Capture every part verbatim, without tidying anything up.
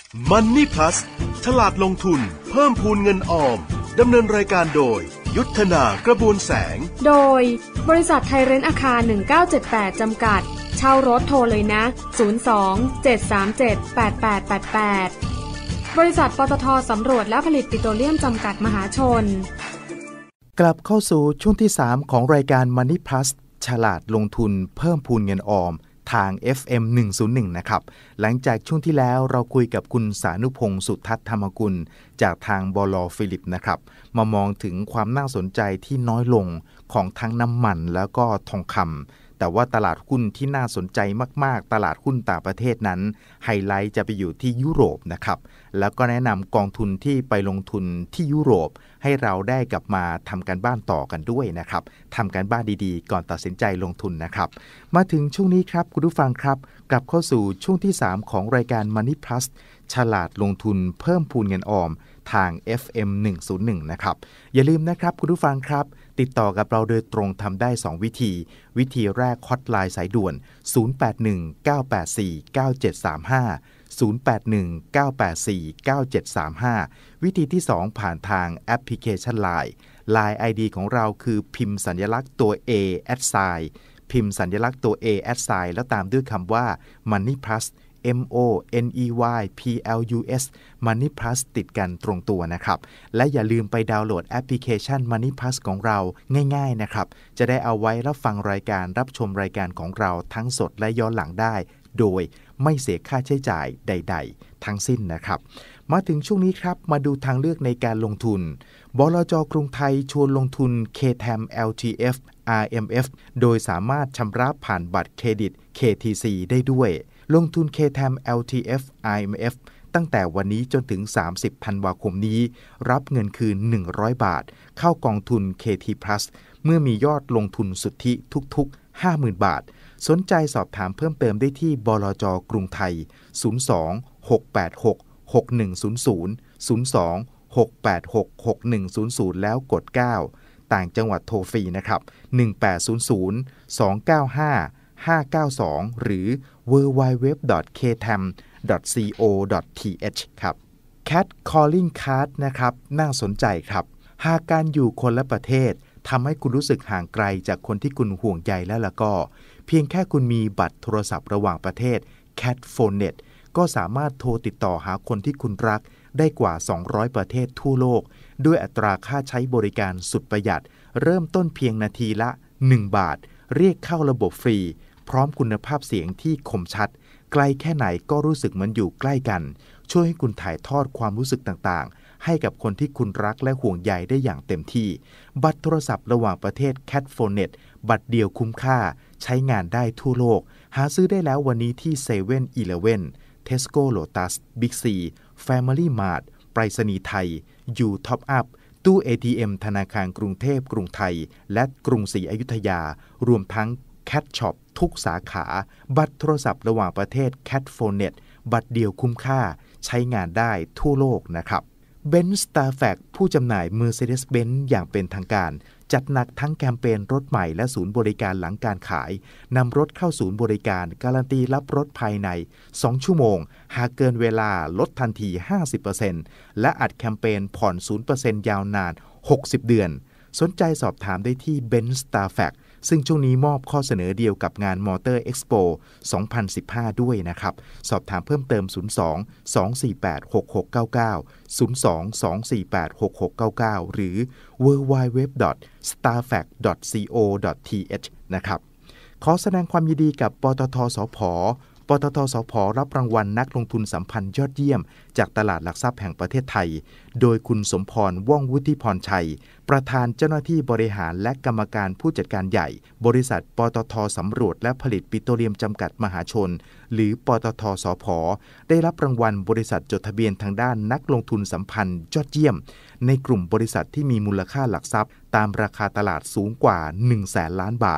Money Plus ฉลาดลงทุนเพิ่มพูนเงินออมดำเนินรายการโดยยุทธนากระบวนแสงโดยบริษัทไทยเรนท์อาคารหนึ่งเก้าเจ็ดแปดจำกัดเช่ารถโทรเลยนะศูนย์ สอง เจ็ด สาม เจ็ด แปด แปด แปด แปดบริษัทปตท.สำรวจและผลิตปิโตรเลียมจำกัดมหาชนกลับเข้าสู่ช่วงที่สามของรายการ Money Plus ฉลาดลงทุนเพิ่มพูนเงินออมทาง เอฟ เอ็ม หนึ่งศูนย์หนึ่ง นะครับหลังจากช่วงที่แล้วเราคุยกับคุณสานุพงศ์สุทัศน์ธรรมกุลจากทางบล.ฟิลิปนะครับมามองถึงความน่าสนใจที่น้อยลงของทั้งน้ำมันแล้วก็ทองคำแต่ว่าตลาดหุ้นที่น่าสนใจมากๆตลาดหุ้นต่างประเทศนั้นไฮไลท์จะไปอยู่ที่ยุโรปนะครับแล้วก็แนะนำกองทุนที่ไปลงทุนที่ยุโรปให้เราได้กลับมาทำการบ้านต่อกันด้วยนะครับทำการบ้านดีๆก่อนตัดสินใจลงทุนนะครับมาถึงช่วงนี้ครับคุณผู้ฟังครับกลับเข้าสู่ช่วงที่สามของรายการ Money Plus ฉลาดลงทุนเพิ่มพูนเงินออมทาง เอฟ เอ็ม หนึ่งศูนย์หนึ่ง นะครับอย่าลืมนะครับคุณผู้ฟังครับติดต่อกับเราโดยตรงทำได้สองวิธีวิธีแรกฮอตไลน์สายด่วนศูนย์ แปด หนึ่ง เก้า แปด สี่ เก้า เจ็ด สาม ห้า ศูนย์ แปด หนึ่ง เก้า แปด สี่ เก้า เจ็ด สาม ห้าวิธีที่สองผ่านทางแอปพลิเคชัน ไลน์ ไลน์ ไอ ดี ของเราคือพิมพ์สัญลักษณ์ตัว A แอดไซน์พิมพ์สัญลักษณ์ตัว A แอดไซน์แล้วตามด้วยคำว่า Money Plus M O N E Y P L U S Money Plus ติดกันตรงตัวนะครับและอย่าลืมไปดาวน์โหลดแอปพลิเคชัน Money Plus ของเราง่ายๆนะครับจะได้เอาไว้รับฟังรายการรับชมรายการของเราทั้งสดและย้อนหลังได้โดยไม่เสียค่าใช้จ่ายใดๆทั้งสิ้นนะครับมาถึงช่วงนี้ครับมาดูทางเลือกในการลงทุนบลจ.กรุงไทยชวนลงทุน เค ที เอ เอ็ม แอล ที เอฟ อาร์ เอ็ม เอฟ โดยสามารถชำระผ่านบัตรเครดิต เค ที ซี ได้ด้วยลงทุน เค ที เอ็ม แอล ที เอฟ อาร์ เอ็ม เอฟ ตั้งแต่วันนี้จนถึงสามสิบธันวาคมนี้รับเงินคืนหนึ่งร้อยบาทเข้ากองทุน เค ที Plus เมื่อมียอดลงทุนสุทธิทุกๆ ห้าหมื่น บาทสนใจสอบถามเพิ่มเติมได้ที่บลจ.กรุงไทยศูนย์ สอง หก แปด หก หก หนึ่ง ศูนย์ ศูนย์ ศูนย์ สอง หก แปด หก หก หนึ่ง ศูนย์ ศูนย์แล้วกดเก้าต่างจังหวัดโทรฟรีนะครับหนึ่ง แปด ศูนย์ ศูนย์ สอง เก้า ห้า ห้า เก้า สองหรือ ดับเบิลยู ดับเบิลยู ดับเบิลยู ดอท เค ที เอ็ม ดอท ซี โอ ดอท ที เอช ครับ Cat Calling Card นะครับน่าสนใจครับหากการอยู่คนละประเทศทำให้คุณรู้สึกห่างไกลจากคนที่คุณห่วงใยแล้วล่ะก็เพียงแค่คุณมีบัตรโทรศัพท์ระหว่างประเทศ Cat Phonenet ก็สามารถโทรติดต่อหาคนที่คุณรักได้กว่าสองร้อยประเทศทั่วโลกด้วยอัตราค่าใช้บริการสุดประหยัดเริ่มต้นเพียงนาทีละหนึ่งบาทเรียกเข้าระบบฟรีพร้อมคุณภาพเสียงที่คมชัดไกลแค่ไหนก็รู้สึกเหมือนอยู่ใกล้กันช่วยให้คุณถ่ายทอดความรู้สึกต่างๆให้กับคนที่คุณรักและห่วงใยได้อย่างเต็มที่บัตรโทรศัพท์ระหว่างประเทศ Cat Phonenet บัตรเดียวคุ้มค่าใช้งานได้ทั่วโลกหาซื้อได้แล้ววันนี้ที่ เซเว่น อีเลฟเว่น Tesco Lotus Big C Family Mart ไปรษณีย์ไทย You Top Up ตู้ เอ ที เอ็ม ธนาคารกรุงเทพกรุงไทยและกรุงศรีอยุธยารวมทั้ง Cat Shop ทุกสาขาบัตรโทรศัพท์ระหว่างประเทศ Cat Phonenet บัตรเดียวคุ้มค่าใช้งานได้ทั่วโลกนะครับ Benz Starfax ผู้จำหน่าย Mercedes-Benz อย่างเป็นทางการจัดหนักทั้งแคมเปญรถใหม่และศูนย์บริการหลังการขายนำรถเข้าศูนย์บริการการันตีรับรถภายในสองชั่วโมงหากเกินเวลาลดทันที ห้าสิบเปอร์เซ็นต์ และอัดแคมเปญผ่อน ศูนย์เปอร์เซ็นต์ ยาวนานหกสิบเดือนสนใจสอบถามได้ที่ Benz Starfax ซึ่งช่วงนี้มอบข้อเสนอเดียวกับงาน Motor Expo สองพันสิบห้า ด้วยนะครับสอบถามเพิ่มเติมศูนย์ สอง สอง สี่ แปด หก หก เก้า เก้า ศูนย์ สอง สอง สี่ แปด หก หก เก้า เก้า หรือ ดับเบิลยู ดับเบิลยู ดับเบิลยู ดอท สตาร์แฟกซ์ ดอท ซี โอ ดอท ที เอช นะครับขอแสดงความยินดีกับปตท.สผ.ปตท.สผ.รับรางวัลนักลงทุนสัมพันธ์ยอดเยี่ยมจากตลาดหลักทรัพย์แห่งประเทศไทยโดยคุณสมพรว่องวุฒิพรชัยประธานเจ้าหน้าที่บริหารและกรรมการผู้จัดการใหญ่บริษัทปตท.สำรวจและผลิตปิโตรเลียมจำกัดมหาชนหรือปตท.สผ.ได้รับรางวัลบริษัทจดทะเบียนทางด้านนักลงทุนสัมพันธ์ยอดเยี่ยมในกลุ่มบริษัทที่มีมูลค่าหลักทรัพย์ตามราคาตลาดสูงกว่า หนึ่งแสน ล้านบาท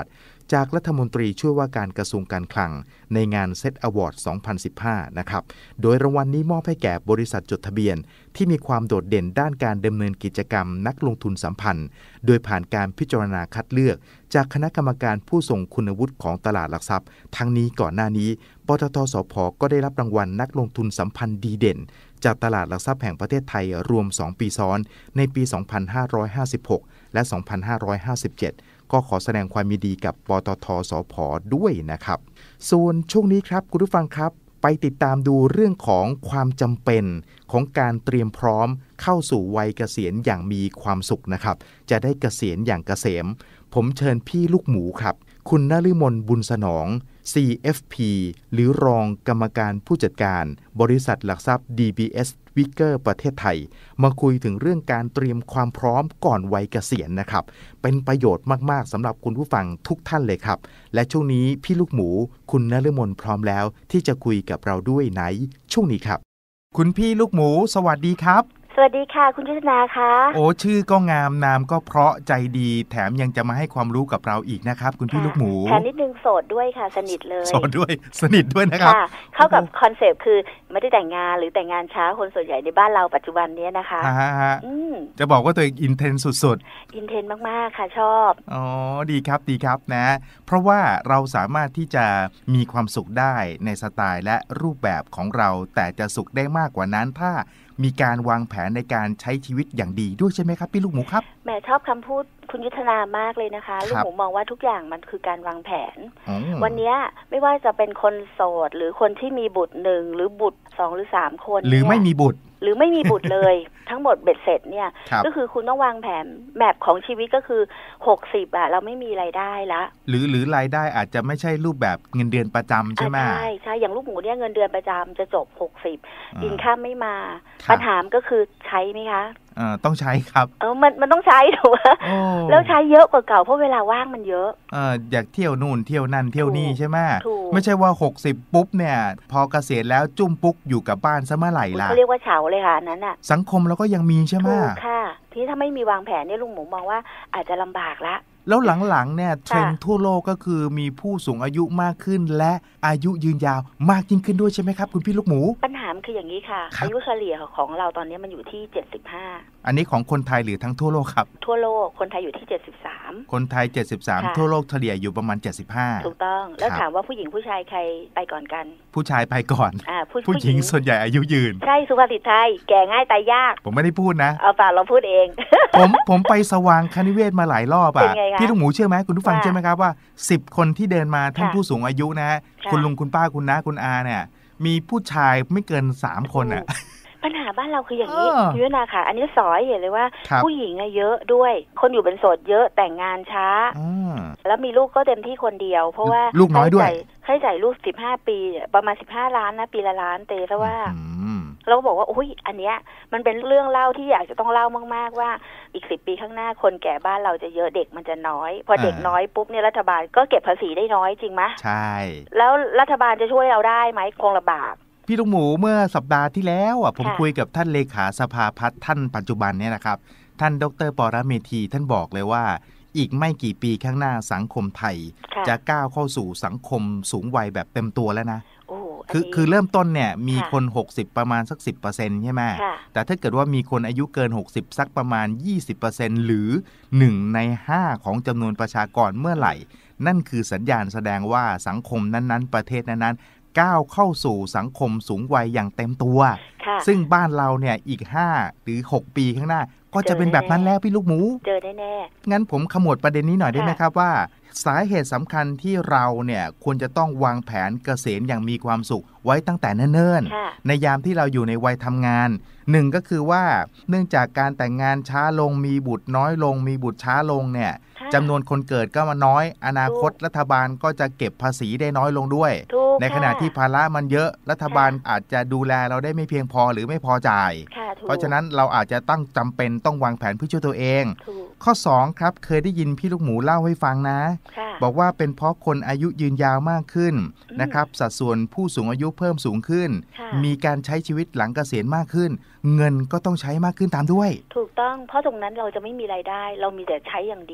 จากรัฐมนตรีช่วยว่าการกระทรวงการคลังในงาน เซต อวอร์ด สองพันสิบห้า นะครับโดยรางวัล น, นี้มอบให้แก่บริษัทจดทะเบียนที่มีความโดดเด่นด้านการดำเนินกิจกรรมนักลงทุนสัมพันธ์โดยผ่านการพิจารณาคัดเลือกจากคณะกรรมการผู้ทรงคุณวุฒิของตลาดหลักทรัพย์ทั้งนี้ก่อนหน้านี้ปตท.สผ.ก็ได้รับรางวัลนักลงทุนสัมพันธ์ดีเด่นจากตลาดหลักทรัพย์แห่งประเทศไทยรวมสองปีซ้อนในปี สองพันห้าร้อยห้าสิบหก และ สองพันห้าร้อยห้าสิบเจ็ด ก็ขอแสดงความยินดีกับปตท.สผ.ด้วยนะครับส่วนช่วงนี้ครับคุณผู้ฟังครับไปติดตามดูเรื่องของความจำเป็นของการเตรียมพร้อมเข้าสู่วัยเกษียณอย่างมีความสุขนะครับจะได้เกษียณอย่างเกษมผมเชิญพี่ลูกหมูครับคุณนฤมลบุญสนอง ซี เอฟ พี หรือรองกรรมการผู้จัดการบริษัทหลักทรัพย์ ดี บี เอส Wicker ประเทศไทยมาคุยถึงเรื่องการเตรียมความพร้อมก่อนวัยเกษียณนะครับเป็นประโยชน์มากๆสำหรับคุณผู้ฟังทุกท่านเลยครับและช่วงนี้พี่ลูกหมูคุณนฤมลพร้อมแล้วที่จะคุยกับเราด้วยในช่วงนี้ครับคุณพี่ลูกหมูสวัสดีครับสวัสดีค่ะคุณยุทธนาคะโอ้ชื่อก็งามนามก็เพราะใจดีแถมยังจะมาให้ความรู้กับเราอีกนะครับคุณพี่ลูกหมูแถมนิดนึงโสดด้วยค่ะสนิทเลยโสดด้วยสนิทด้วยนะครับเข้ากับคอนเซปต์คือไม่ได้แต่งงานหรือแต่งงานช้าคนส่วนใหญ่ในบ้านเราปัจจุบันนี้นะคะจะบอกว่าตัวเองอินเทนสุดๆอินเทนมากๆค่ะชอบอ๋อดีครับดีครับนะเพราะว่าเราสามารถที่จะมีความสุขได้ในสไตล์และรูปแบบของเราแต่จะสุขได้มากกว่านั้นถ้ามีการวางแผนในการใช้ชีวิตอย่างดีด้วยใช่ไหมครับพี่ลูกหมูครับแม่ชอบคำพูดคุณยุทธนามากเลยนะคะลูกหมูมองว่าทุกอย่างมันคือการวางแผนวันนี้ไม่ว่าจะเป็นคนโสดหรือคนที่มีบุตรหนึ่งหรือบุตรสองหรือสามคนหรือไม่มีบุตรหรือไม่มีบุตรเลยทั้งหมดเบ็ดเสร็จเนี่ยก็คือคุณต้องวางแผนแมปของชีวิตก็คือหกสิบอ่ะเราไม่มีรายได้ละหรือหรือรายได้อาจจะไม่ใช่รูปแบบเงินเดือนประจำใช่ไหมใช่ใช่อย่างลูกหมูเนี่ยเงินเดือนประจำจะจบหกสิบอินข้ามไม่มาปัญหาก็คือใช้ไหมคะเอ่อต้องใช้ครับเออมันมันต้องใช้ถูกไหมแล้วใช้เยอะกว่าเก่าเพราะเวลาว่างมันเยอะเอออยากเที่ยวนู่นเที่ยวนั่นเที่ยวนี่ใช่ไหมไม่ใช่ว่าหกสิบปุ๊บเนี่ยพอเกษียณแล้วจุ้มปุ๊กอยู่กับบ้านซะเมื่อไหร่ล่ะเขาเรียกว่าเฉาเลยค่ะนั้นอ่ะสังคมเราก็ยังมีใช่ไหมถูกค่ะที่ถ้าไม่มีวางแผนเนี่ยลุงหมูมองว่าอาจจะลำบากละแล้วหลังๆเนี่ยเทรนด์ทั่วโลกก็คือมีผู้สูงอายุมากขึ้นและอายุยืนยาวมากยิ่งขึ้นด้วยใช่ไหมครับคุณพี่ลูกหมูปัญหาคืออย่างนี้ค่ะอายุเฉลี่ยของเราตอนนี้มันอยู่ที่เจ็ดสิบห้าอันนี้ของคนไทยหรือทั้งทั่วโลกครับทั่วโลกคนไทยอยู่ที่เจ็ดสิบสามคนไทยเจ็ดสิบสามทั่วโลกเฉลี่ยอยู่ประมาณเจ็ดสิบห้าถูกต้องแล้วถามว่าผู้หญิงผู้ชายใครไปก่อนกันผู้ชายไปก่อนอ่าผู้หญิงส่วนใหญ่อายุยืนใช่สุภาษิตไทยแก่ง่ายตายยากผมไม่ได้พูดนะเอาฝากเราพูดเองผมผมไปสว่างคณิเวศมาหลายรอบอ่ะพี่ลูกหมูเชื่อไหมคุณผู้ฟังเชื่อไหมครับว่าสิบคนที่เดินมาท่านผู้สูงอายุนะคุณลุงคุณป้าคุณน้าคุณอาเนี่ยมีผู้ชายไม่เกินสามคนอ่ะปัญหาบ้านเราคืออย่างนี้ยุทธนาค่ะอันนี้สอยเห็นเลยว่าผู้หญิงอะเยอะด้วยคนอยู่เป็นโสดเยอะแต่งงานช้าแล้วมีลูกก็เต็มที่คนเดียวเพราะว่าลูกน้อยด้วยค่าใช้จ่ายลูกสิบห้าปีประมาณสิบห้าล้านนะปีละล้านเตซะว่าเราก็บอกว่าอุ้ยอันเนี้ยมันเป็นเรื่องเล่าที่อยากจะต้องเล่ามากๆว่าอีกสิบปีข้างหน้าคนแก่บ้านเราจะเยอะเด็กมันจะน้อยพอเด็กน้อยปุ๊บเนี่ยรัฐบาลก็เก็บภาษีได้น้อยจริงไหมใช่แล้วรัฐบาลจะช่วยเราได้ไหมคงลำบากพี่ลูกหมูเมื่อสัปดาห์ที่แล้วอ่ะผมคุยกับท่านเลขาสภาพัฒน์ท่านปัจจุบันเนี่ยนะครับท่านดร.ปรเมธีท่านบอกเลยว่าอีกไม่กี่ปีข้างหน้าสังคมไทยจะก้าวเข้าสู่สังคมสูงวัยแบบเต็มตัวแล้วนะคือคือเริ่มต้นเนี่ยมีคนหกสิบประมาณสัก สิบเปอร์เซ็นต์ ใช่ไหมแต่ถ้าเกิดว่ามีคนอายุเกินหกสิบสักประมาณ ยี่สิบเปอร์เซ็นต์ หรือหนึ่งในห้าของจำนวนประชากรเมื่อไหร่นั่นคือสัญญาณแสดงว่าสังคมนั้นๆประเทศนั้นๆก้าวเข้าสู่สังคมสูงวัยอย่างเต็มตัวซึ่งบ้านเราเนี่ยอีกห้าหรือหกปีข้างหน้าก็จะเป็นแบบนั้นแล้วพี่ลูกหมูเจอแน่ๆงั้นผมขมวดประเด็นนี้หน่อยได้ไหมครับว่าสาเหตุสำคัญที่เราเนี่ยควรจะต้องวางแผนเกษียณอย่างมีความสุขไว้ตั้งแต่เนิ่นๆในยามที่เราอยู่ในวัยทำงานหนึ่งก็คือว่าเนื่องจากการแต่งงานช้าลงมีบุตรน้อยลงมีบุตรช้าลงเนี่ยจำนวนคนเกิดก็มาน้อยอนาคตรัฐบาลก็จะเก็บภาษีได้น้อยลงด้วยในขณะที่ภาระมันเยอะรัฐบาลอาจจะดูแลเราได้ไม่เพียงพอหรือไม่พอจ่ายเพราะฉะนั้นเราอาจจะต้องจำเป็นต้องวางแผนเพื่อช่วยตัวเองข้อสองครับเคยได้ยินพี่ลูกหมูเล่าให้ฟังนะบอกว่าเป็นเพราะคนอายุยืนยาวมากขึ้นนะครับสัดส่วนผู้สูงอายุเพิ่มสูงขึ้นมีการใช้ชีวิตหลังเกษียณมากขึ้นเงินก็ต้องใช้มากขึ้นตามด้วยถูกต้องเพราะตรงนั้นเราจะไม่มีรายได้เรามีแต่ใช้อย่างเดียวแล้ว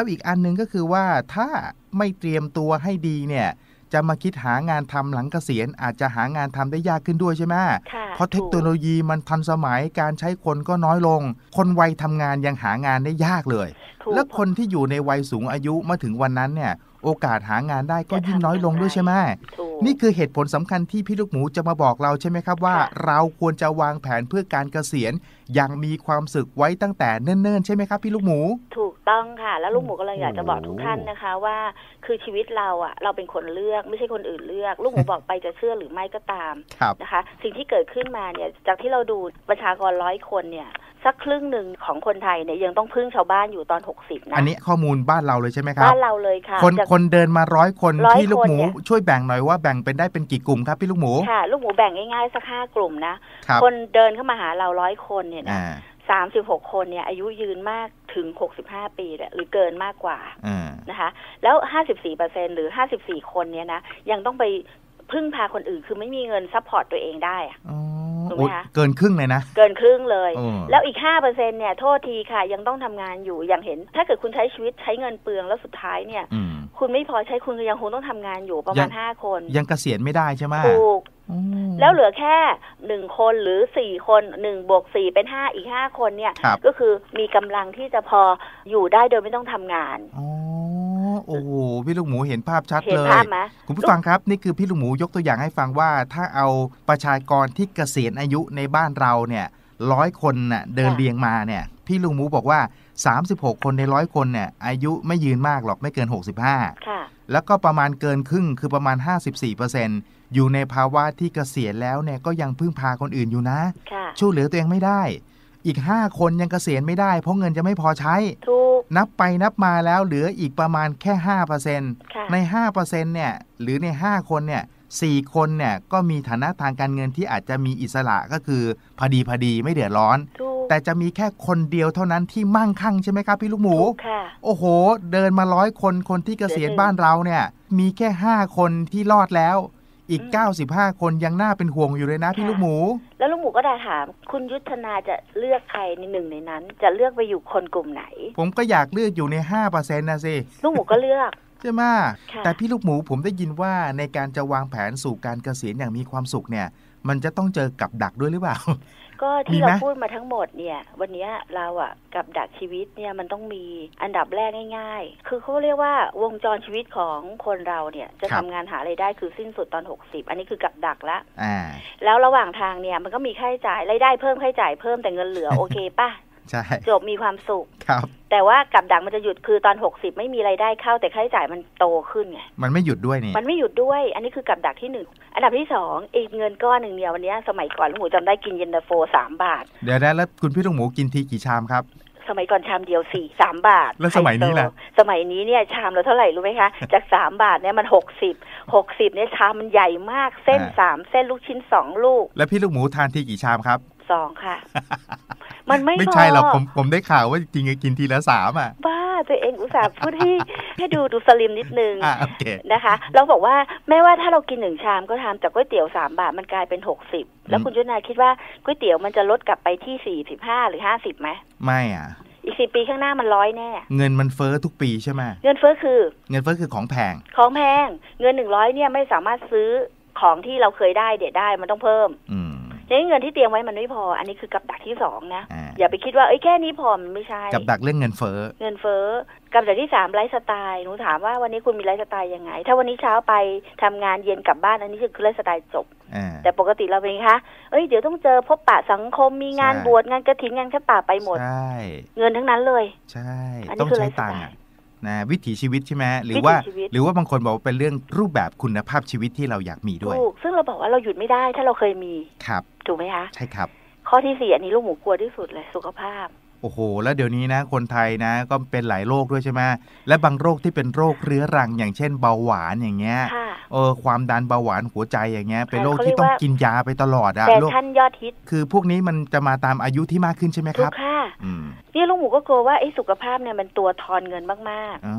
แล้วอีกอันนึงก็คือว่าถ้าไม่เตรียมตัวให้ดีเนี่ยจะมาคิดหางานทำหลังเกษียณอาจจะหางานทำได้ยากขึ้นด้วยใช่ไหมเพราะเทคโนโลยีมันทันสมัยการใช้คนก็น้อยลงคนวัยทำงานยังหางานได้ยากเลยแล้วคนที่อยู่ในวัยสูงอายุมาถึงวันนั้นเนี่ยโอกาสหางานได้ก็ยิ่งน้อยลงด้วยใช่ไหมนี่คือเหตุผลสำคัญที่พี่ลูกหมูจะมาบอกเราใช่ไหมครับว่าเราควรจะวางแผนเพื่อการเกษียณอย่างมีความสุขไว้ตั้งแต่เนิ่นๆใช่ไหมครับพี่ลูกหมูถูกต้องค่ะแล้วลูกหมูก็เลยอยากจะบอกทุกท่านนะคะว่าคือชีวิตเราอ่ะเราเป็นคนเลือกไม่ใช่คนอื่นเลือกลูกหมูบอกไปจะเชื่อหรือไม่ก็ตามนะคะสิ่งที่เกิดขึ้นมาเนี่ยจากที่เราดูประชากรร้อยคนเนี่ยสักครึ่งหนึ่งของคนไทยเนี่ยยังต้องพึ่งชาวบ้านอยู่ตอนหกสิบนะอันนี้ข้อมูลบ้านเราเลยใช่ไหมครับบ้านเราเลยค่ะคนคนเดินมาร้อยคนที่ลูกหมูช่วยแบ่งหน่อยว่าแบ่งเป็นได้เป็นกี่กลุ่มครับพี่ลูกหมูค่ะลูกหมูแบ่งง่ายๆสักห้ากลุ่มนะคนเดินเข้ามาหาเราร้อยคนเนี่ยนะสามสิบหกคนเนี่ยอายุยืนมากถึงหกสิบห้าปีหรือเกินมากกว่านะคะแล้ว ห้าสิบสี่เปอร์เซ็นต์ หรือห้าสิบสี่คนเนี่ยนะยังต้องไปพึ่งพาคนอื่นคือไม่มีเงินซัพพอร์ตตัวเองได้อะถูกไหมคะเกินครึ่งเลยนะเกินครึ่งเลยแล้วอีก ห้าเปอร์เซ็นต์ เนี่ยโทษทีค่ะยังต้องทำงานอยู่อย่างเห็นถ้าเกิดคุณใช้ชีวิตใช้เงินเปลืองแล้วสุดท้ายเนี่ยคุณไม่พอใช้คุณยังคงต้องทำงานอยู่ประมาณห้าคนยังเกษียณไม่ได้ใช่ไหมถูกแล้วเหลือแค่หนึ่งคนหรือสี่คนหนึ่งบวกสี่เป็นห้าอีกห้าคนเนี่ยก็คือมีกำลังที่จะพออยู่ได้โดยไม่ต้องทำงานโอ้โหพี่ลูกหมูเห็นภาพชัดเลยคุณผู้ฟังครับนี่คือพี่ลูกหมูยกตัวอย่างให้ฟังว่าถ้าเอาประชากรที่เกษียณอายุในบ้านเราเนี่ยร้อยคนน่ะเดินเรียงมาเนี่ยพี่ลูกหมูบอกว่าสามสิบหกคนในร้อยคนเนี่ยอายุไม่ยืนมากหรอกไม่เกินหกสิบห้าค่ะแล้วก็ประมาณเกินครึ่งคือประมาณ ห้าสิบสี่เปอร์เซ็นต์ อยู่ในภาวะที่เกษียณแล้วเนี่ยก็ยังพึ่งพาคนอื่นอยู่นะช่วยเหลือตัวเองไม่ได้อีกห้าคนยังเกษียณไม่ได้เพราะเงินจะไม่พอใช้นับไปนับมาแล้วเหลืออีกประมาณแค่ ห้าเปอร์เซ็นต์ ใน ห้าเปอร์เซ็นต์ เนี่ยหรือในห้าคนเนี่ยสี่คนเนี่ยก็มีฐานะทางการเงินที่อาจจะมีอิสระก็คือพอดีพอดีไม่เดือดร้อนแต่จะมีแค่คนเดียวเท่านั้นที่มั่งคั่งใช่ไหมครับพี่ลูกหมูโอ้โหเดินมาร้อยคนคนที่เกษียณบ้านเราเนี่ยมีแค่ห้าคนที่รอดแล้วอีกเก้าสิบห้าคนยังน่าเป็นห่วงอยู่เลยนะพี่ลูกหมูแล้วลูกหมูก็ได้ถามคุณยุทธนาจะเลือกใครในหนึ่งในนั้นจะเลือกไปอยู่คนกลุ่มไหนผมก็อยากเลือกอยู่ใน ห้าเปอร์เซ็นต์ นะสิลูกหมูก็เลือกใช่ไหมแต่พี่ลูกหมูผมได้ยินว่าในการจะวางแผนสู่การเกษียณอย่างมีความสุขเนี่ยมันจะต้องเจอกับดักด้วยหรือเปล่าก็ที่เราพูดมาทั้งหมดเนี่ยวันนี้เราอะกับดักชีวิตเนี่ยมันต้องมีอันดับแรกง่ายๆคือเขาเรียกว่าวงจรชีวิตของคนเราเนี่ยจะทำงานหารายได้คือสิ้นสุดตอนหกสิบอันนี้คือกับดักละแล้วระหว่างทางเนี่ยมันก็มีค่าใช้จ่ายรายได้เพิ่มค่าใช้จ่ายเพิ่มแต่เงินเหลือ โอเคป่ะจบมีความสุขแต่ว่ากับดักมันจะหยุดคือตอนหกสิบไม่มีรายได้เข้าแต่ค่าใช้จ่ายมันโตขึ้นไงมันไม่หยุดด้วยนี่มันไม่หยุดด้วยอันนี้คือกับดักที่หนึ่งอันดับที่สองอีกเงินก้อนหนึ่งเนี่ยวันนี้สมัยก่อนลุงหมูจำได้กินเย็นตาโฟสามบาทเดี๋ยวนะแล้วคุณพี่ลุงหมูกินทีกี่ชามครับสมัยก่อนชามเดียวสี่สามบาทแล้วสมัยนี้ล่ะสมัยนี้เนี่ยชามเราเท่าไหร่รู้ไหมคะจากสามบาทเนี่ยมันหกสิบหกสิบเนี่ยชามมันใหญ่มากเส้นสามเส้นลูกชิ้นสองลูกแล้วพี่ลุงหมูทานทีกี่ชามครับสองค่ะมันไม่ไม่ใช่หรอกผมผมได้ข่าวว่าจริงๆกินทีละสามอ่ะบ้าตัวเองอุตส่าห์พูดให้ให้ดูดูสลิมนิดนึงนะคะเราบอกว่าแม้ว่าถ้าเรากินหนึ่งชามก็ทำจากก๋วยเตี๋ยวสามบาทมันกลายเป็นหกสิบแล้วคุณจุนาคิดว่าก๋วยเตี๋ยวมันจะลดกลับไปที่สี่สิบห้าหรือห้าสิบไหมไม่อ่ะอีกสิบปีข้างหน้ามันร้อยแน่เงินมันเฟ้อทุกปีใช่ไหมเงินเฟ้อคือเงินเฟ้อคือของแพงของแพงเงินหนึ่งร้อยเนี่ยไม่สามารถซื้อของที่เราเคยได้เดี๋ยวได้มันต้องเพิ่มเงินที่เตรียมไว้มันไม่พออันนี้คือกับดักที่สองนะอย่าไปคิดว่าเอ้ยแค่นี้พอมันไม่ใช่กับดักเรื่องเงินเฟ้อเงินเฟ้อกับดักที่สามไลฟ์สไตล์หนูถามว่าวันนี้คุณมีไลฟ์สไตล์ยังไงถ้าวันนี้เช้าไปทำงานเย็นกลับบ้านอันนี้คือไลฟ์สไตล์จบแต่ปกติเราเป็นไงคะเอ้ยเดี๋ยวต้องเจอพบปะสังคมมีงานบวชงานกฐินงานข้าป่าไปหมดเงินทั้งนั้นเลยใช่ต้องใช้ตังค์นะวิถีชีวิตใช่ไหมหรือว่าหรือว่าบางคนบอกว่าเป็นเรื่องรูปแบบคุณภาพชีวิตที่เราอยากมีด้วยถูกซึ่งเราบอกว่าเราหยุดไม่ได้ถ้าเราเคยมีครับถูกไหมคะใช่ครับข้อที่สี่อันนี้ลูกหมูกลัวที่สุดเลยสุขภาพโอ้โหแล้วเดี๋ยวนี้นะคนไทยนะก็เป็นหลายโรคด้วยใช่ไหมและบางโรคที่เป็นโรคเรื้อรังอย่างเช่นเบาหวานอย่างเงี้ยเออความดันเบาหวานหัวใจอย่างเงี้ยเป็นโรคที่ต้องกินยาไปตลอดอะโรคยอดฮิตคือพวกนี้มันจะมาตามอายุที่มากขึ้นใช่ไหมครับถูกค่ะนี่ลุงหมูก็กลัวว่าไอ้สุขภาพเนี่ยมันตัวทอนเงินมากๆอ๋อ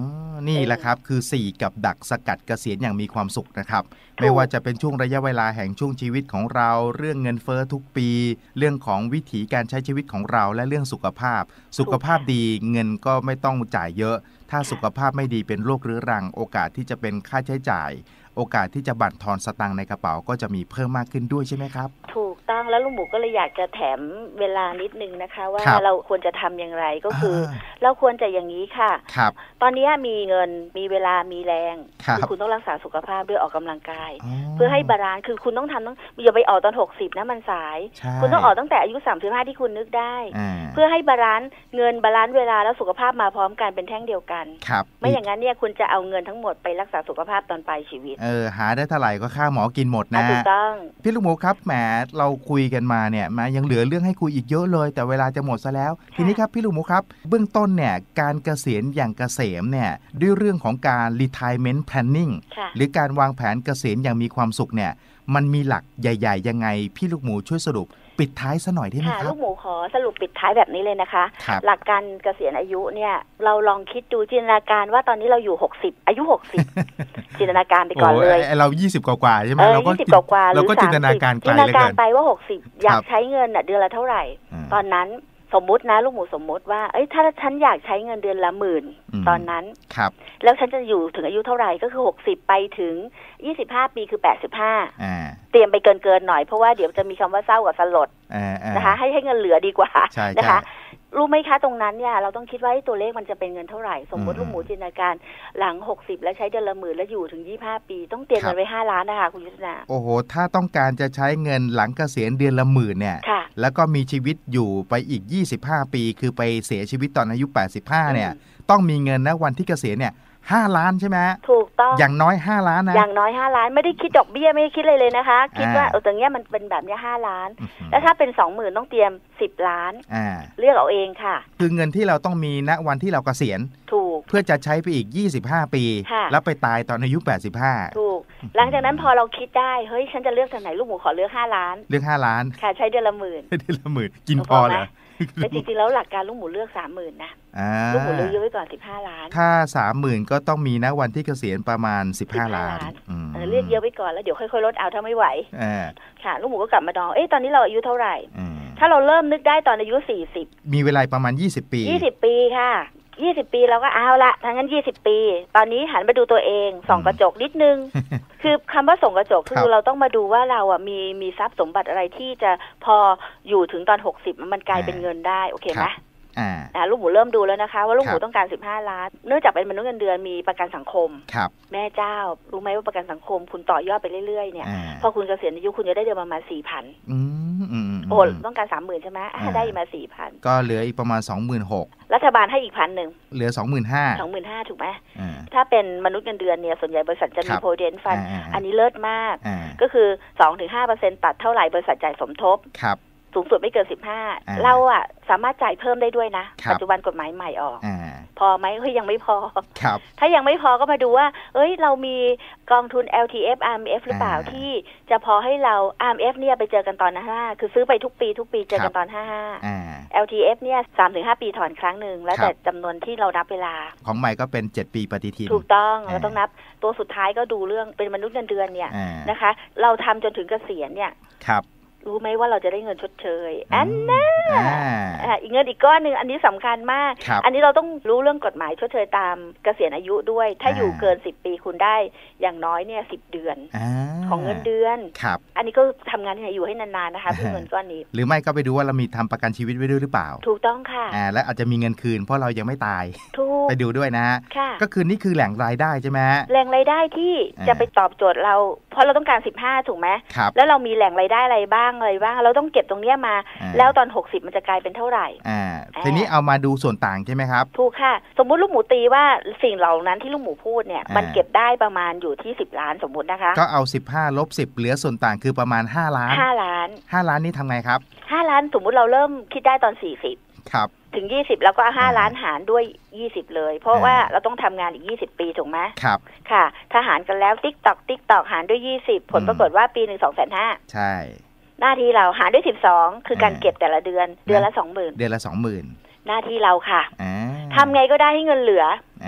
นี่แหละครับคือสี่กับดักสกัดเกษียณอย่างมีความสุขนะครับไม่ว่าจะเป็นช่วงระยะเวลาแห่งช่วงชีวิตของเราเรื่องเงินเฟ้อทุกปีเรื่องของวิถีการใช้ชีวิตของเราและเรื่องสุขภาพสุขภาพดีเงินก็ไม่ต้องจ่ายเยอะถ้าสุขภาพไม่ดีเป็นโรคเรื้อรังโอกาสที่จะเป็นค่าใช้จ่ายโอกาสที่จะบั่นทอนสตางค์ในกระเป๋าก็จะมีเพิ่มมากขึ้นด้วยใช่ไหมครับถูกต้องแล้วลุงหมูก็เลยอยากจะแถมเวลานิดนึงนะคะว่าเราควรจะทำอย่างไรก็คือเราควรจะอย่างนี้ค่ะตอนนี้มีเงินมีเวลามีแรงคือคุณต้องรักษาสุขภาพด้วยออกกำลังกายเพื่อให้บาลานซ์คือคุณต้องทำต้องอย่าไปออกตอนหกสิบนะมันสายคุณต้องออกตั้งแต่อายุสามสิบห้าที่คุณนึกได้เพื่อให้บาลานซ์เงินบาลานซ์เวลาแล้วสุขภาพมาพร้อมกันเป็นแท่งเดียวกันไม่อย่างนั้นเนี่ยคุณจะเอาเงินทั้งหมดไปรักษาสุขภาพตอนปลายชีวิตเออหาได้เท่าไหร่ก็ค่าหมอกินหมดนะถูกต้องพี่ลูกหมูครับแหมเราคุยกันมาเนี่ยมายังเหลือเรื่องให้คุยอีกเยอะเลยแต่เวลาจะหมดซะแล้วทีนี้ครับพี่ลูกหมูครับเบื้องต้นเนี่ยการเกษียณอย่างเกษมเนี่ยด้วยเรื่องของการ retirement planning หรือการวางแผนเกษียณอย่างมีความสุขเนี่ยมันมีหลักใหญ่ๆยังไงพี่ลูกหมูช่วยสรุปปิดท้ายซะหน่อยได้ไหมครับลูกหมูขอสรุปปิดท้ายแบบนี้เลยนะคะหลักการเกษียณอายุเนี่ยเราลองคิดดูจินตนาการว่าตอนนี้เราอยู่หกสิบอายุหกสิบจินตนาการไปก่อนเลยเรายี่สิบกว่าๆใช่ไหมเราก็ยี่สิบกว่าๆเราก็จินตนาการไกลเลยจินตนาการไปว่าหกสิบอยากใช้เงินเดือนละเท่าไหร่ตอนนั้นสมมุตินะลูกหมูสมมุติว่าเอ้ยถ้าฉันอยากใช้เงินเดือนละหมื่นตอนนั้นครับแล้วฉันจะอยู่ถึงอายุเท่าไหร่ก็คือหกสิบไปถึงยี่สิบห้าปีคือแปดสิบห้าเตรียมไปเกินๆหน่อยเพราะว่าเดี๋ยวจะมีคำว่าเศร้ากับสลดนะคะให้ให้เงินเหลือดีกว่านะคะรู้ไหมคะตรงนั้นเนี่ยเราต้องคิดว่าตัวเลขมันจะเป็นเงินเท่าไหร่สมมติลูกหมูจินตนาการหลังหกสิบแล้วใช้เดือนละหมื่นแล้วอยู่ถึงยี่สิบห้าปีต้องเตรียมเงินไว้ห้าล้านนะคะคุณยุทธนาโอ้โหถ้าต้องการจะใช้เงินหลังเกษียณเดือนละหมื่นเนี่ยแล้วก็มีชีวิตอยู่ไปอีกยี่สิบห้าปีคือไปเสียชีวิตตอนอายุแปดสิบห้าเนี่ยต้องมีเงินนะวันที่เกษียณเนี่ยห้าล้านใช่ไหมถูกต้องอย่างน้อยห้าล้านนะอย่างน้อยห้าล้านไม่ได้คิดดอกเบี้ยไม่ได้คิดเลยเลยนะคะคิดว่าเออตรงเนี้ยมันเป็นแบบนี้ห้าล้านแล้วถ้าเป็น สองหมื่น ต้องเตรียมสิบล้านเลือกเอาเองค่ะคือเงินที่เราต้องมีณวันที่เราเกษียณถูกเพื่อจะใช้ไปอีกยี่สิบห้าปีแล้วไปตายตอนอายุแปดสิบห้าถูกหลังจากนั้นพอเราคิดได้เฮ้ยฉันจะเลือกทางไหนลูกหมูขอเลือกห้าล้านเลือกห้าล้านค่ะใช้เดือนละหมื่นเดือนละหมื่นกินพอเหรอแต่จริงๆแล้วหลักการลูกหมูเลือก สามหมื่น นะลูกหมูเลือกเยอะไว้ก่อนสิบห้าล้านถ้า สามหมื่น ก็ต้องมีณวันที่เกษียณประมาณสิบห้าล้านเออเลือกเยอะไว้ก่อนแล้วเดี๋ยวค่อยๆลดเอาถ้าไม่ไหวค่ะลูกหมูก็กลับมาดองเอ๊ะตอนนี้เราอายุเท่าไหร่ถ้าเราเริ่มนึกได้ตอนอายุสี่สิบมีเวลาประมาณยี่สิบปียี่สิบปีค่ะยี่สิบปีเราก็เอาละทั้งนั้นยี่สิบปีตอนนี้หันไปดูตัวเองส่องกระจกนิดนึง คือคำว่าส่องกระจกคือเราต้องมาดูว่าเราอ่ะมีมีทรัพย์สมบัติอะไรที่จะพออยู่ถึงตอนหกสิบมันกลายเป็นเงินได้โอเคไหมอ่าอ่าลูกหมูเริ่มดูแล้วนะคะว่าลูกหมูต้องการสิบห้าล้านเนื่องจากเป็นมนุษย์เงินเดือนมีประกันสังคมครับแม่เจ้ารู้ไหมว่าประกันสังคมคุณต่อยอดไปเรื่อยๆเนี่ยพอคุณเกษียณอายุคุณจะได้เดือนประมาณ สี่พัน อืมโอ้ต้องการ สามหมื่น ใช่ไหมได้มา สี่พัน ก็เหลืออีกประมาณ สองหมื่นหกพัน รัฐบาลให้อีก หนึ่งพัน เหลือ สองหมื่นห้าพัน สองหมื่นห้าพัน ถูกไหมถ้าเป็นมนุษย์เงินเดือนเนี่ยส่วนใหญ่บริษัทจะมี Provident Fund อันนี้เลิศมากก็คือ สองถึงห้าเปอร์เซ็นต์ ตัดเท่าไหร่บริษัทจ่ายสมทบครับสูงสุดไม่เกินสิบห้าเราอะสามารถจ่ายเพิ่มได้ด้วยนะปัจจุบันกฎหมายใหม่ออกพอไหมเฮ้ยยังไม่พอถ้ายังไม่พอก็มาดูว่าเอ้ยเรามีกองทุน แอล ที เอฟ อาร์ เอ็ม เอฟ หรือเปล่าที่จะพอให้เรา อาร์ เอ็ม เอฟ เนี่ยไปเจอกันตอนห้าคือซื้อไปทุกปีทุกปีเจอกันตอนห้าห้า แอล ที เอฟ เนี่ย สามถึงห้า ปีถอนครั้งหนึ่งแล้วแต่จำนวนที่เรานับเวลาของใหม่ก็เป็นเจ็ดปีปฏิทินถูกต้องเราต้องนับตัวสุดท้ายก็ดูเรื่องเป็นมนุษย์เงินเดือนเนี่ยนะคะเราทำจนถึงเกษียณเนี่ยรู้ไหมว่าเราจะได้เงินชดเชยอันน่ะอีกเงินอีกก้อนหนึ่งอันนี้สำคัญมากอันนี้เราต้องรู้เรื่องกฎหมายชดเชยตามเกษียณอายุด้วยถ้าอยู่เกินสิบปีคุณได้อย่างน้อยเนี่ยสิบเดือนของเงินเดือนอันนี้ก็ทำงานที่ไหนอยู่ให้นานๆนะคะเพื่อเงินก้อนนี้หรือไม่ก็ไปดูว่าเรามีทำประกันชีวิตไว้ด้วยหรือเปล่าถูกต้องค่ะและอาจจะมีเงินคืนเพราะเรายังไม่ตายไปดูด้วยนะก็คือนี่คือแหล่งรายได้ใช่ไหมแหล่งรายได้ที่จะไปตอบโจทย์เราเพราะเราต้องการสิบห้าถูกไหมแล้วเรามีแหล่งรายได้อะไรบ้างอะไรบ้างเราต้องเก็บตรงเนี้ยมาแล้วตอนหกสิบมันจะกลายเป็นเท่าไหร่อ่าทีนี้เอามาดูส่วนต่างใช่ไหมครับถูกค่ะสมมุติลูกหมูตีว่าสิ่งเหล่านั้นที่ลูกหมูพูดเนี่ยมันเก็บได้ประมาณอยู่ที่สิบล้านสมมุตินะคะก็เอาสิบห้าลบสิบเหลือส่วนต่างคือประมาณห้าล้านห้าล้านห้าล้านนี่ทำไงครับห้าล้านสมมุติเราเริ่มคิดได้ตอนสี่สิบครับถึงยี่สิบแล้วก็ห้าล้านหารด้วยยี่สิบเลยเพราะว่าเราต้องทำงานอีกยี่สิบปีถูกไหมครับค่ะถ้าหารกันแล้ว TikTok TikTok หารด้วยยี่สิบผลปรากฏว่าปีนึง สองแสนห้าหมื่น ใช่หน้าที่เราหารด้วยสิบสองคือการเก็บแต่ละเดือนเดือนละ สองหมื่น เดือนละ สองหมื่น หน้าที่เราค่ะทำไงก็ได้ให้เงินเหลือ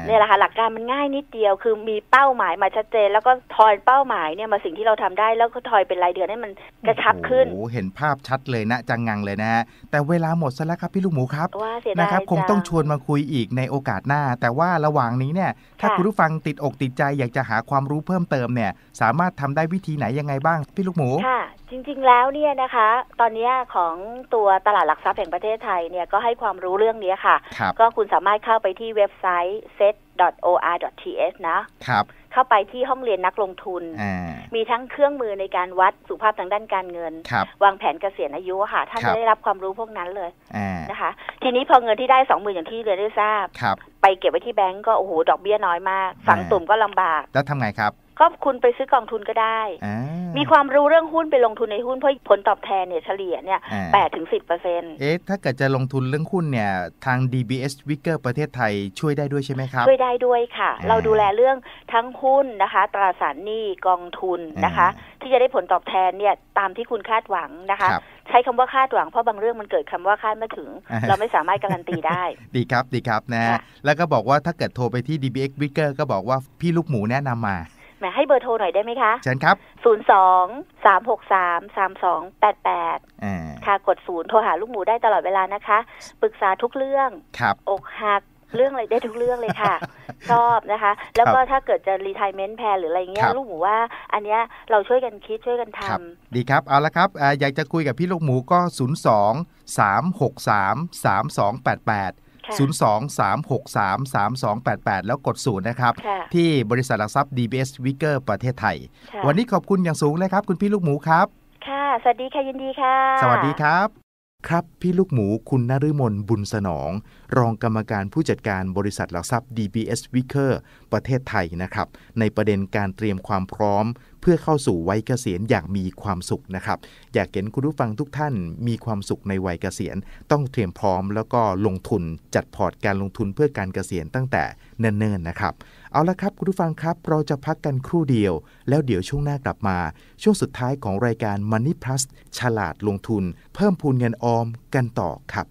เนี่ยแหละค่ะหลักการมันง่ายนิดเดียวคือมีเป้าหมายมาชัดเจนแล้วก็ทอยเป้าหมายเนี่ยมาสิ่งที่เราทำได้แล้วก็ทอยเป็นรายเดือนให้มันกระชับขึ้นโอ้เห็นภาพชัดเลยนะจังงังเลยนะฮะแต่เวลาหมดซะแล้วครับพี่ลูกหมูครับว่าเสียดายนะครับคงต้องชวนมาคุยอีกในโอกาสหน้าแต่ว่าระหว่างนี้เนี่ยถ้าคุณผู้ฟังติดอกติดใจอยากจะหาความรู้เพิ่มเติมเนี่ยสามารถทำได้วิธีไหนยังไงบ้างพี่ลูกหมูค่ะจริงๆแล้วเนี่ยนะคะตอนนี้ของตัวตลาดหลักทรัพย์แห่งประเทศไทยเนี่ยก็ให้ความรู้เรื่องนี้ค่ะก็คุณสามารถเข้าไปที่เว็บไซต์ เซต ดอท โอ อาร์ ดอท ที เอช นะครับเข้าไปที่ห้องเรียนนักลงทุนมีทั้งเครื่องมือในการวัดสุขภาพทางด้านการเงินวางแผนเกษียณอายุค่ะท่านจะได้รับความรู้พวกนั้นเลยนะคะทีนี้พอเงินที่ได้ สองหมื่น อย่างที่เรียนได้ทราบไปเก็บไว้ที่แบงก์ก็โอ้โหดอกเบี้ยน้อยมากฝังตุ่มก็ลำบากแล้วทำไงครับก็คุณไปซื้อกองทุนก็ได้มีความรู้เรื่องหุ้นไปลงทุนในหุ้นเพราะผลตอบแทนเนี่ยเฉลี่ยเนี่ย แปดถึงสิบเปอร์เซ็นต์เอ๊ะถ้าเกิดจะลงทุนเรื่องหุ้นเนี่ยทาง ดี บี เอส Vickers ประเทศไทยช่วยได้ด้วยใช่ไหมครับช่วยได้ด้วยค่ะเราดูแลเรื่องทั้งหุ้นนะคะตราสารหนี้กองทุนนะคะที่จะได้ผลตอบแทนเนี่ยตามที่คุณคาดหวังนะคะใช้คำว่าคาดหวังเพราะบางเรื่องมันเกิดคำว่าคาดไม่ถึงเราไม่สามารถการันตีได้ดีครับดีครับนะแล้วก็บอกว่าถ้าเกิดโทรไปที่ ดี บี เอส Vickers ก็บอกว่าพี่ลูกหมูแนะนำมาแหมให้เบอร์โทรหน่อยได้ไหมคะเชิญครับศูนย์ สอง สาม หก สาม สาม สอง แปด แปดอ่าค่ะกดศูนย์โทรหาลูกหมูได้ตลอดเวลานะคะปรึกษาทุกเรื่องครับอกหักเรื่องอะไรได้ทุกเรื่องเลยค่ะ ชอบนะคะแล้วก็ถ้าเกิดจะ retirement plan หรืออะไรเงี้ยลูกหมูว่าอันเนี้ยเราช่วยกันคิดช่วยกันทำดีครับเอาละครับออยากจะคุยกับพี่ลูกหมูก็ศูนย์ สอง สาม หก สาม สาม สอง แปด แปดศูนย์ สอง สาม หก สาม สาม สอง แปด แปดแล้วกดศูนย์นะครับที่บริษัทหลักทรัพย์ ดี บี เอส Vickers ประเทศไทยวันนี้ขอบคุณอย่างสูงเลยครับคุณพี่ลูกหมูครับค่ะสวัสดีค่ะยินดีค่ะสวัสดีครับครับพี่ลูกหมูคุณนฤมลบุญสนองรองกรรมการผู้จัดการบริษัทหลักทรัพย์ ดี บี เอส Vickers ประเทศไทยนะครับในประเด็นการเตรียมความพร้อมเพื่อเข้าสู่วัยเกษียณอย่างมีความสุขนะครับอยากเห็นคุณผู้ฟังทุกท่านมีความสุขในวัยเกษียณต้องเตรียมพร้อมแล้วก็ลงทุนจัดพอร์ตการลงทุนเพื่อการเกษียณตั้งแต่เนิ่นๆนะครับเอาละครับคุณผู้ฟังครับเราจะพักกันครู่เดียวแล้วเดี๋ยวช่วงหน้ากลับมาช่วงสุดท้ายของรายการ Money Plus ฉลาดลงทุนเพิ่มพูนเงินออมกันต่อครับ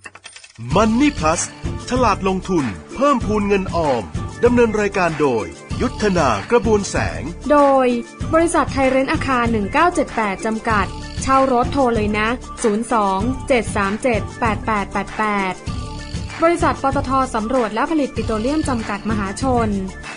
Money Plus ฉลาดลงทุนเพิ่มพูนเงินออมดำเนินรายการโดยยุทธนากระบวนแสงโดยบริษัทไทยเรนท์อาคารหนึ่งเก้าเจ็ดแปดจำกัดเช่ารถโทรเลยนะศูนย์ สอง เจ็ด สาม เจ็ด แปด แปด แปด แปดบริษัทปตท.สำรวจและผลิตปิโตรเลียมจำกัดมหาชน